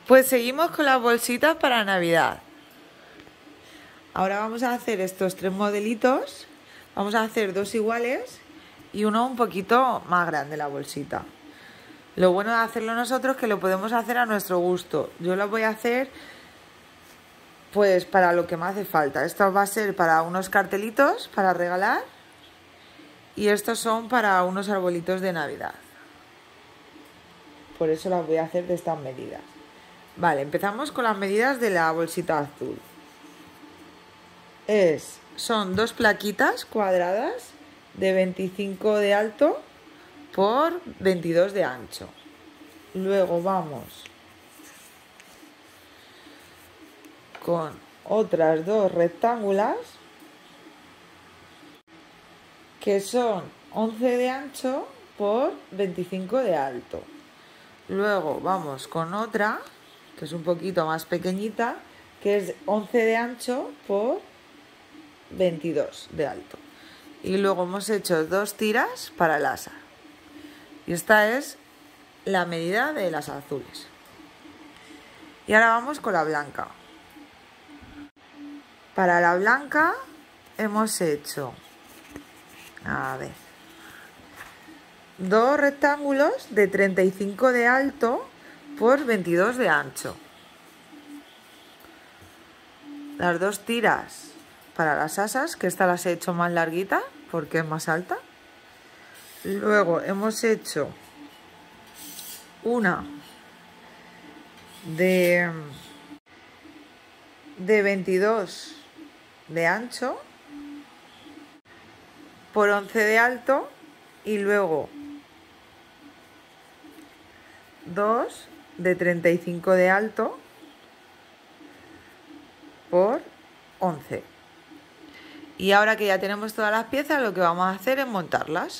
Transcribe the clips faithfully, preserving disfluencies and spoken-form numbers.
Pues seguimos con las bolsitas para Navidad. Ahora vamos a hacer estos tres modelitos. Vamos a hacer dos iguales y uno un poquito más grande la bolsita. Lo bueno de hacerlo nosotros es que lo podemos hacer a nuestro gusto. Yo lo voy a hacer pues para lo que me hace falta. Esto va a ser para unos cartelitos para regalar y estos son para unos arbolitos de Navidad. Por eso las voy a hacer de estas medidas. Vale, empezamos con las medidas de la bolsita azul. Es, son dos plaquitas cuadradas de veinticinco de alto por veintidós de ancho. Luego vamos con otras dos rectángulas que son once de ancho por veinticinco de alto. Luego vamos con otra que es un poquito más pequeñita, que es once de ancho por veintidós de alto. Y luego hemos hecho dos tiras para el asa. Y esta es la medida de las azules. Y ahora vamos con la blanca. Para la blanca hemos hecho, a ver, dos rectángulos de treinta y cinco de alto por veintidós de ancho. Las dos tiras para las asas, que esta las he hecho más larguita porque es más alta. Luego hemos hecho una de, de veintidós de ancho por once de alto y luego dos de treinta y cinco de alto por once. Y ahora que ya tenemos todas las piezas, lo que vamos a hacer es montarlas.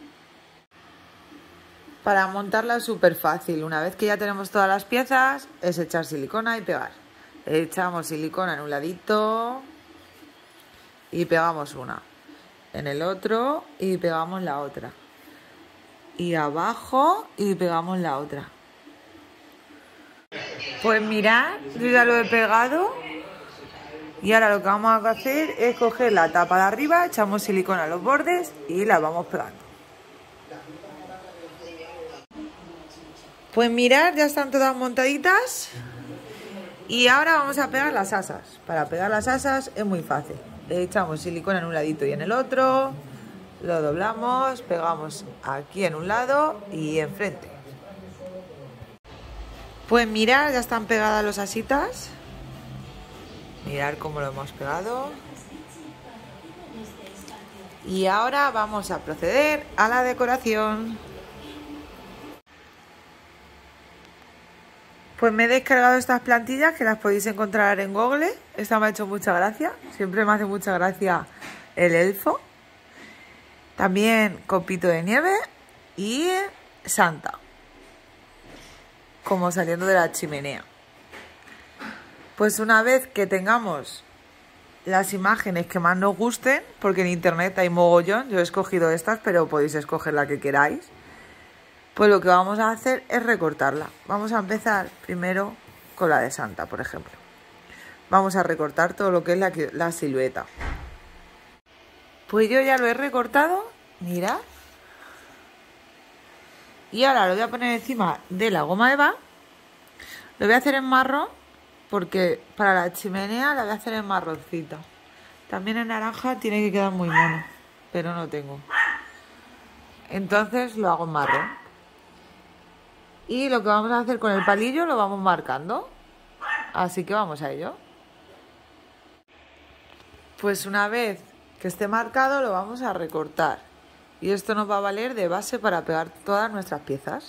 Para montarlas es súper fácil. Una vez que ya tenemos todas las piezas, es echar silicona y pegar. Echamos silicona en un ladito y pegamos una. En el otro y pegamos la otra. Y abajo y pegamos la otra. Pues mirad, yo ya lo he pegado. Y ahora lo que vamos a hacer es coger la tapa de arriba, echamos silicona a los bordes y la vamos pegando. Pues mirad, ya están todas montaditas. Y ahora vamos a pegar las asas. Para pegar las asas es muy fácil. Echamos silicona en un ladito y en el otro. Lo doblamos, pegamos aquí en un lado y enfrente. Pues mirad, ya están pegadas las asitas. Mirad cómo lo hemos pegado. Y ahora vamos a proceder a la decoración. Pues me he descargado estas plantillas que las podéis encontrar en Google. Esta me ha hecho mucha gracia. Siempre me hace mucha gracia el elfo. También copito de nieve y Santa, como saliendo de la chimenea. Pues una vez que tengamos las imágenes que más nos gusten, porque en internet hay mogollón, yo he escogido estas, pero podéis escoger la que queráis, pues lo que vamos a hacer es recortarla. Vamos a empezar primero con la de Santa, por ejemplo. Vamos a recortar todo lo que es la, la silueta. Pues yo ya lo he recortado, mirad. Y ahora lo voy a poner encima de la goma eva. Lo voy a hacer en marrón, porque para la chimenea la voy a hacer en marroncita. También en naranja tiene que quedar muy mono, pero no tengo. Entonces lo hago en marrón. Y lo que vamos a hacer con el palillo lo vamos marcando. Así que vamos a ello. Pues una vez que esté marcado lo vamos a recortar. Y esto nos va a valer de base para pegar todas nuestras piezas.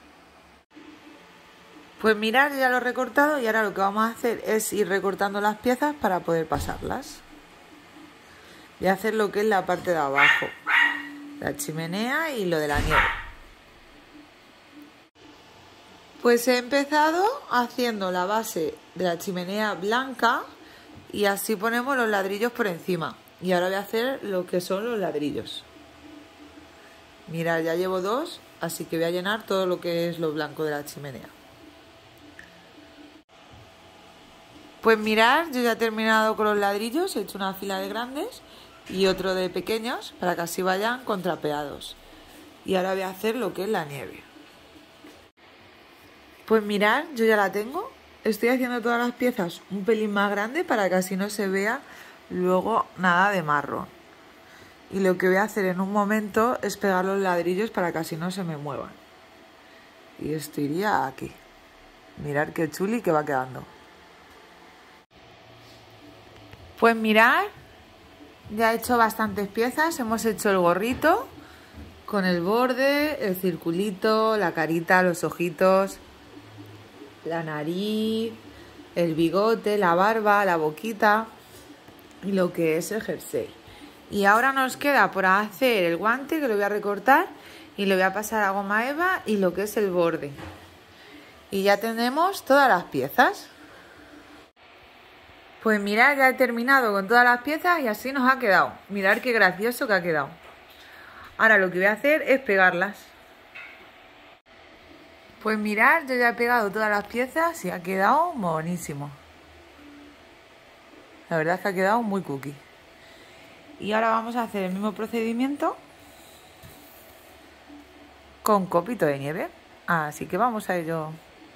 Pues mirad, ya lo he recortado y ahora lo que vamos a hacer es ir recortando las piezas para poder pasarlas. Voy a hacer lo que es la parte de abajo, la chimenea y lo de la nieve. Pues he empezado haciendo la base de la chimenea blanca y así ponemos los ladrillos por encima. Y ahora voy a hacer lo que son los ladrillos. Mirad, ya llevo dos, así que voy a llenar todo lo que es lo blanco de la chimenea. Pues mirad, yo ya he terminado con los ladrillos, he hecho una fila de grandes y otro de pequeños para que así vayan contrapeados. Y ahora voy a hacer lo que es la nieve. Pues mirad, yo ya la tengo. Estoy haciendo todas las piezas un pelín más grande para que así no se vea luego nada de marrón. Y lo que voy a hacer en un momento es pegar los ladrillos para que así no se me muevan. Y esto iría aquí. Mirad qué chuli que va quedando. Pues mirad, ya he hecho bastantes piezas. Hemos hecho el gorrito con el borde, el circulito, la carita, los ojitos, la nariz, el bigote, la barba, la boquita y lo que es el jersey. Y ahora nos queda por hacer el guante, que lo voy a recortar y lo voy a pasar a goma eva, y lo que es el borde. Y ya tenemos todas las piezas. Pues mirad, ya he terminado con todas las piezas y así nos ha quedado. Mirad qué gracioso que ha quedado. Ahora lo que voy a hacer es pegarlas. Pues mirad, yo ya he pegado todas las piezas y ha quedado monísimo. La verdad es que ha quedado muy cookie. Y ahora vamos a hacer el mismo procedimiento con copito de nieve. Así que vamos a ello.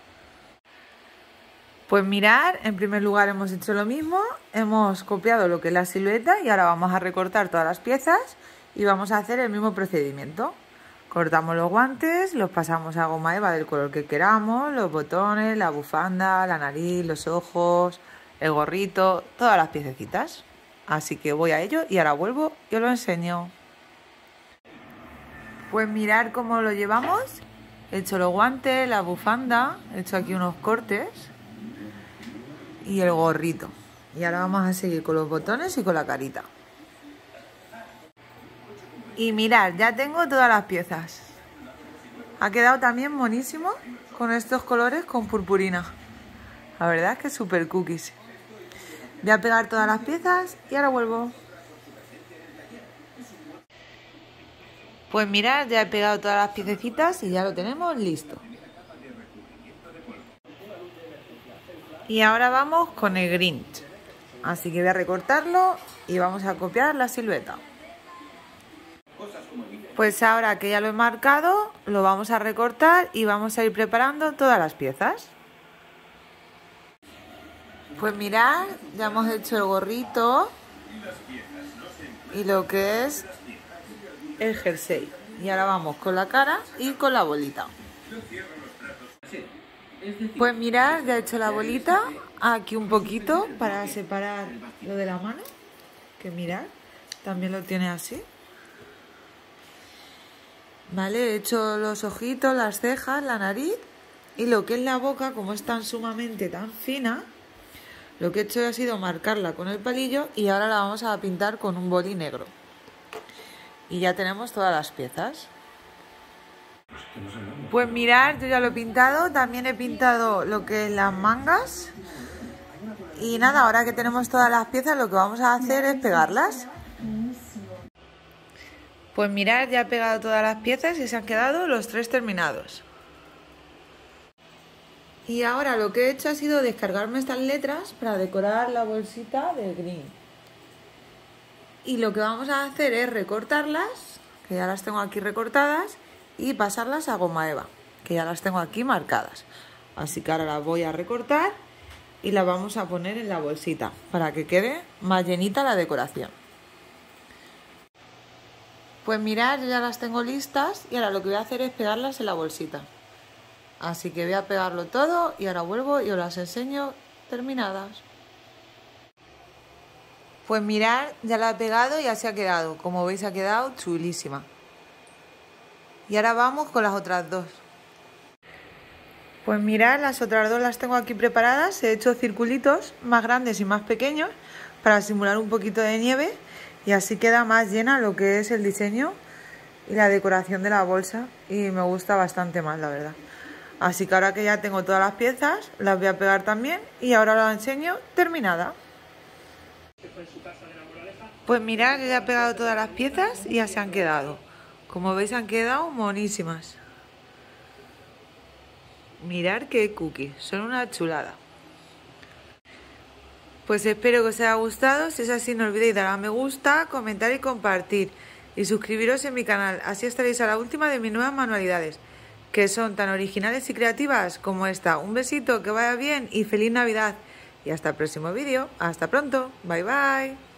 Pues mirad, en primer lugar hemos hecho lo mismo. Hemos copiado lo que es la silueta y ahora vamos a recortar todas las piezas y vamos a hacer el mismo procedimiento. Cortamos los guantes, los pasamos a goma eva del color que queramos, los botones, la bufanda, la nariz, los ojos, el gorrito, todas las piececitas. Así que voy a ello y ahora vuelvo y os lo enseño. Pues mirad cómo lo llevamos. He hecho los guantes, la bufanda, he hecho aquí unos cortes y el gorrito. Y ahora vamos a seguir con los botones y con la carita. Y mirad, ya tengo todas las piezas. Ha quedado también monísimo con estos colores con purpurina. La verdad es que es súper cookies. Voy a pegar todas las piezas y ahora vuelvo. Pues mirad, ya he pegado todas las piececitas y ya lo tenemos listo. Y ahora vamos con el Grinch. Así que voy a recortarlo y vamos a copiar la silueta. Pues ahora que ya lo he marcado, lo vamos a recortar y vamos a ir preparando todas las piezas. Pues mirad, ya hemos hecho el gorrito y lo que es el jersey. Y ahora vamos con la cara y con la bolita. Pues mirad, ya he hecho la bolita aquí un poquito para separar lo de la mano. Que mirad, también lo tiene así. Vale, he hecho los ojitos, las cejas, la nariz y lo que es la boca, como es tan sumamente tan fina, lo que he hecho ha sido marcarla con el palillo y ahora la vamos a pintar con un boli negro. Y ya tenemos todas las piezas. Pues mirad, yo ya lo he pintado, también he pintado lo que es las mangas. Y nada, ahora que tenemos todas las piezas, lo que vamos a hacer es pegarlas. Pues mirad, ya he pegado todas las piezas y se han quedado los tres terminados. Y ahora lo que he hecho ha sido descargarme estas letras para decorar la bolsita del Green. Y lo que vamos a hacer es recortarlas, que ya las tengo aquí recortadas, y pasarlas a goma eva, que ya las tengo aquí marcadas. Así que ahora las voy a recortar y las vamos a poner en la bolsita para que quede más llenita la decoración. Pues mirad, yo ya las tengo listas y ahora lo que voy a hacer es pegarlas en la bolsita. Así que voy a pegarlo todo y ahora vuelvo y os las enseño terminadas. Pues mirad, ya la he pegado y ya se ha quedado. Como veis ha quedado chulísima. Y ahora vamos con las otras dos. Pues mirad, las otras dos las tengo aquí preparadas. He hecho circulitos más grandes y más pequeños para simular un poquito de nieve. Y así queda más llena lo que es el diseño y la decoración de la bolsa. Y me gusta bastante más, la verdad. Así que ahora que ya tengo todas las piezas, las voy a pegar también. Y ahora las enseño terminada. Pues mirad, ya he pegado todas las piezas y ya se han quedado. Como veis han quedado monísimas. Mirad qué cookies, son una chulada. Pues espero que os haya gustado. Si es así, no olvidéis dar a me gusta, comentar y compartir. Y suscribiros en mi canal. Así estaréis a la última de mis nuevas manualidades, que son tan originales y creativas como esta. Un besito, que vaya bien y feliz Navidad. Y hasta el próximo vídeo. Hasta pronto. Bye bye.